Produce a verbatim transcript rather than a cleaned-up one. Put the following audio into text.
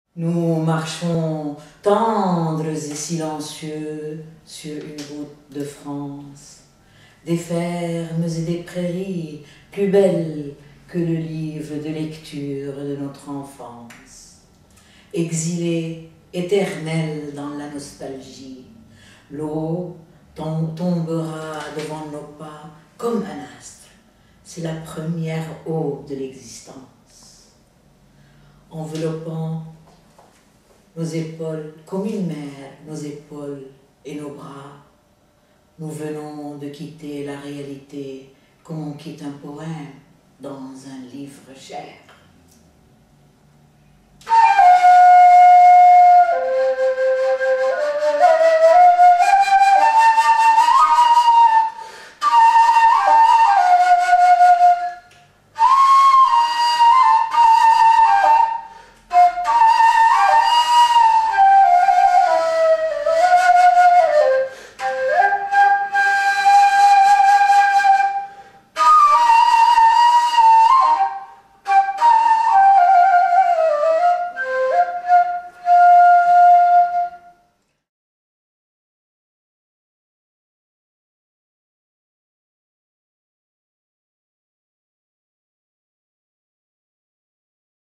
Nous marchons tendres et silencieux sur une route de France, des fermes et des prairies plus belles que le livre de lecture de notre enfance. Exilés, éternels dans la nostalgie, l'eau tom- tombera devant nos pas comme un astre. C'est la première eau de l'existence. Enveloppant nos épaules comme une mer, nos épaules et nos bras, nous venons de quitter la réalité comme on quitte un poème dans un livre cher.